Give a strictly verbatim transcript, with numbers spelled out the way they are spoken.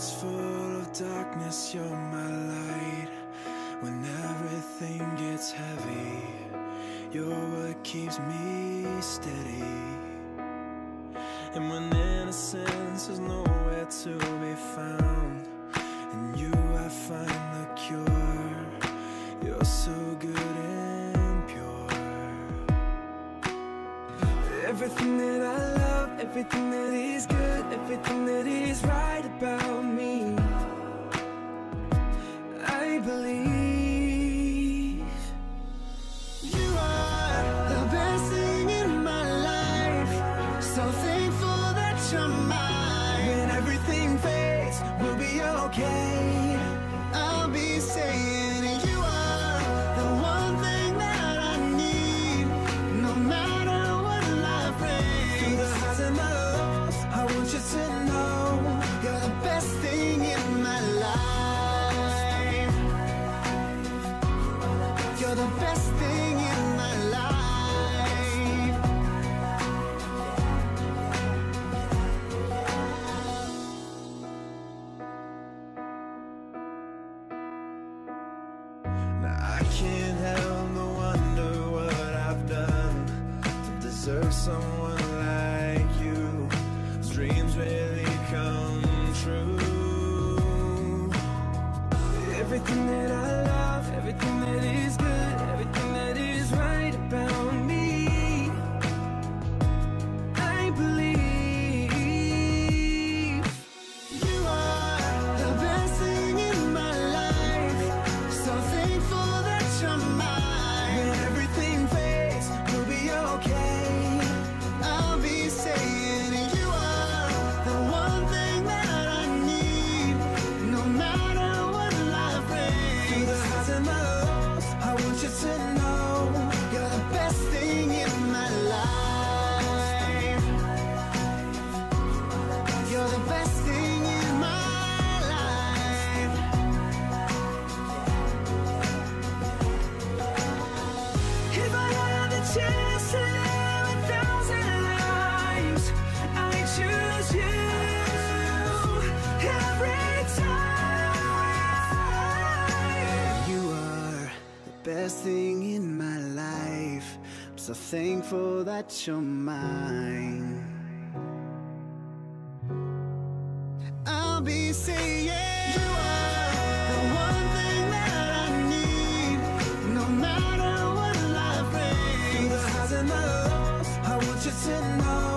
world's full of darkness, you're my light. When everything gets heavy, you're what keeps me steady. And when innocence is nowhere to be found, in you I find the cure. You're so good and pure. Everything that I love, everything that is good, everything that is right about me, I believe. You are the best thing in my life, so thankful that you're mine. When everything fades, we'll be okay. I'll be saying you are the one thing that I need, no matter what life brings. Through the highs and the lows, I want you to know you're the best thing in my life. You're the best thing in my life. Now I can't help but wonder what I've done to deserve someone like you, whose dreams really come true. Everything that I love, everything that is good, everything that is right about me, I believe. You are the best thing in my life, so thankful that you're mine. When everything fades, we'll be okay. I'll be saying you are the one thing that I need, no matter what life brings. Through the highs and the lows, I want you to know you're the best thing in my life. You're the best thing in my life. If I had the chance to live a thousand lives, I choose you every time. You are the best thing in my life, I'm so thankful that you're mine. I'll be saying you are the one thing that I need, no matter what life brings. Through the highs and the lows, I want you to know